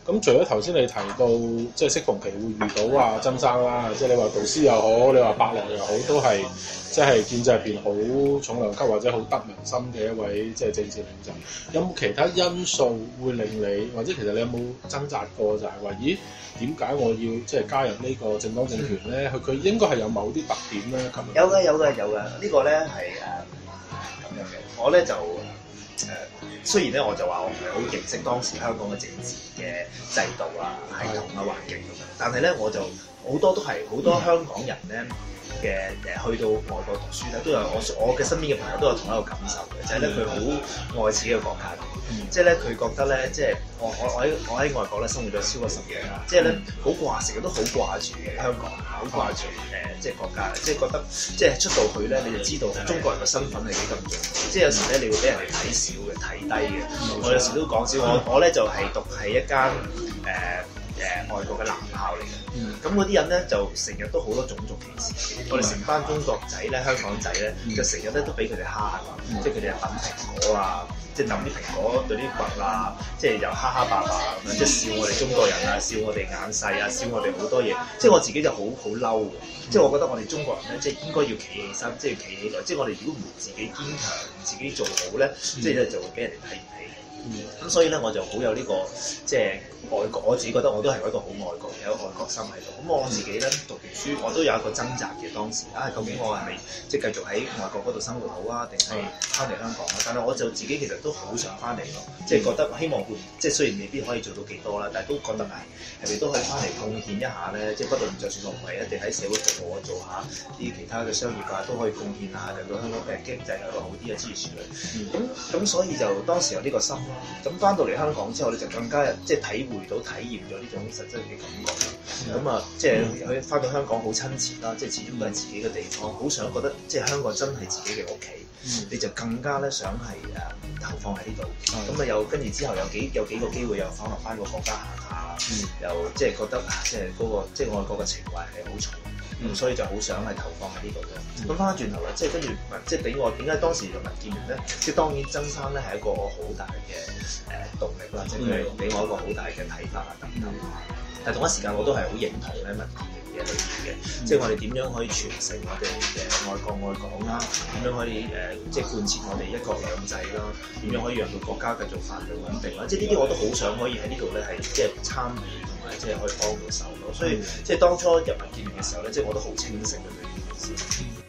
咁除咗頭先你提到，即係適逢其會遇到啊曾生啦，即係你話導師又好，你話伯樂又好，都係即係建制入邊好重量級或者好得民心嘅一位即係政治領袖。有冇其他因素會令你，或者其實你有冇掙扎過就係話，咦點解我要即係加入呢個政黨政權咧？佢應該係有某啲特點咧。 有嘅，呢個咧係咁樣嘅。我咧就雖然咧我就話我唔係好認識當時香港嘅政治嘅制度啊、系統啊、環境咁樣，但係咧我就好多都係好多香港人咧嘅去到外國讀書咧，都有我嘅身邊嘅朋友都有同一個感受嘅，就係咧佢好愛自己嘅國家。即係咧，佢覺得咧，即係我喺外國咧生活咗超過10年啦，即係咧好掛，成日都好掛住香港，好掛住即係國家，即係覺得即係出到去咧，你就知道中國人嘅身份係幾咁重要。即係有時咧，你會俾人哋睇少嘅、睇低嘅。我有時都講笑，我咧就讀一間外國嘅男校嚟嘅。咁嗰啲人咧就成日都好多種族歧視。我哋成班中國仔咧、香港仔咧，就成日咧都俾佢哋蝦，即係佢哋係抌蘋果啊。即係抌啲蘋果對啲核啊，即係又蝦蝦霸霸咁樣，即係笑我哋中國人啊，笑我哋眼細啊，笑我哋好多嘢。即係我自己就好嬲嘅，即係我覺得我哋中國人咧，即係應該要企起身，即係企起來。即係我哋如果唔自己堅強，唔自己做好咧，即係就會俾人哋睇唔起。咁所以咧，我就好有呢個即係愛國，我自己覺得我都係一個好愛國嘅，有愛國心喺度。咁我自己咧讀完書，我都有一個掙扎嘅當時究竟我係咪即係繼續喺外國嗰度生活好啊，定係翻嚟香港啊？但係我就自己其實都好想翻嚟咯，即係覺得希望即係雖然未必可以做到幾多啦，但係都覺得係咪都可以翻嚟貢獻一下咧？即係不論就算我唔係一定喺社會服務啊，做下啲其他嘅商業啊，都可以貢獻下，令到香港嘅經濟有個好啲嘅支持佢。咁所以就當時有呢個心。咁翻到嚟香港之後咧，就更加即係體會到、體驗咗呢種實質嘅感覺。咁啊，即係佢翻到香港好親切啦，即係始終都係自己嘅地方，好想覺得即係香港真係自己嘅屋企。你就更加咧想係投放喺呢度。咁啊又跟住之後有幾個機會又返落翻個國家行下，又即係覺得即係嗰個即係愛國嘅情懷係好重。所以就好想係投放喺呢度嘅。咁翻返轉頭啦，即係跟住即係俾我點解當時嘅民建聯咧？即係當然曾生咧係一個好大嘅動力啦，即係佢俾我一個好大嘅睇法啊等等。但係同一時間我都係好認同咧民建聯嘅理念嘅，即係我哋點樣可以傳承我哋嘅愛國愛港啦？點樣可以即係貫徹我哋一國兩制啦？點樣可以讓到國家繼續繁榮穩定啦？即係呢啲我都好想可以喺呢度咧係即係參與。即係可以幫到手咯，所以即係當初入民建聯嘅時候咧，即係我都好清醒嘅對呢件事。